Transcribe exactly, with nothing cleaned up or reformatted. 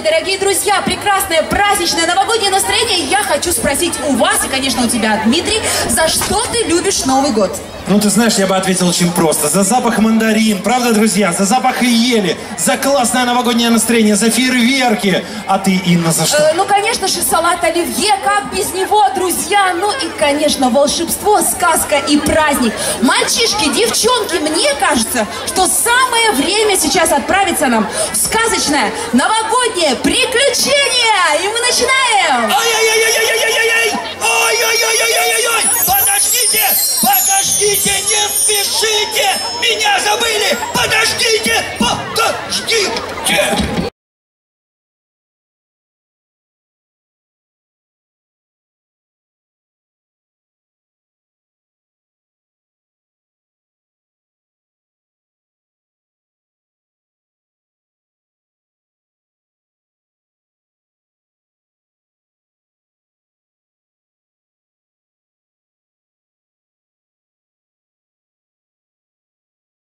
Дорогие друзья, прекрасное праздничное новогоднее настроение. Я хочу спросить у вас и, конечно, у тебя, Дмитрий, за что ты любишь Новый год? Ну, ты знаешь, я бы ответил очень просто. За запах мандарин, правда, друзья? За запах ели, за классное новогоднее настроение, за фейерверки. А ты, Инна, за что? Э, ну, конечно же, салат оливье, как без него, друзья. Ну и, конечно, волшебство, сказка и праздник. Мальчишки, девчонки, мне кажется, что самое время сейчас отправиться нам в сказочное новогоднее приключение. И мы начинаем! Ай-яй-яй-яй-яй-яй-яй! Ай-яй-яй-яй-яй-яй! Подождите! Подождите! Не спешите! Меня забыли! Подождите! Подождите!